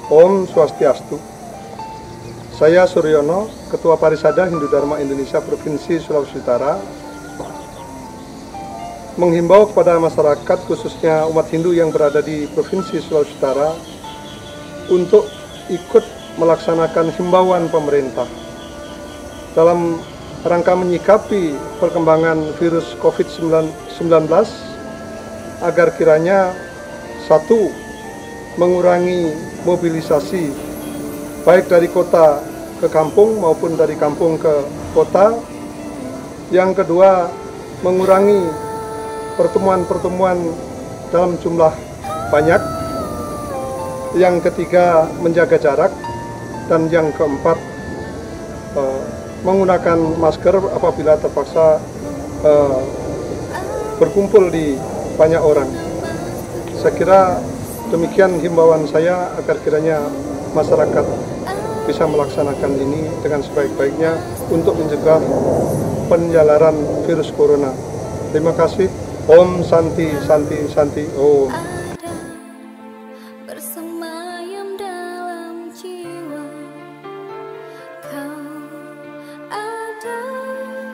Om Swastiastu. Saya Suryono, Ketua Parisada Hindu Dharma Indonesia Provinsi Sulawesi Utara, menghimbau kepada masyarakat, khususnya umat Hindu yang berada di Provinsi Sulawesi Utara, untuk ikut melaksanakan himbauan pemerintah dalam rangka menyikapi perkembangan virus COVID-19 agar kiranya satu, mengurangi mobilisasi baik dari kota ke kampung maupun dari kampung ke kota. Yang kedua, mengurangi pertemuan-pertemuan dalam jumlah banyak. Yang ketiga, menjaga jarak. Dan yang keempat, menggunakan masker apabila terpaksa berkumpul di banyak orang. Saya kira demikian himbauan saya agar kiranya masyarakat bisa melaksanakan ini dengan sebaik-baiknya untuk mencegah penjalaran virus corona. Terima kasih. Om Santi Santi Santi Om.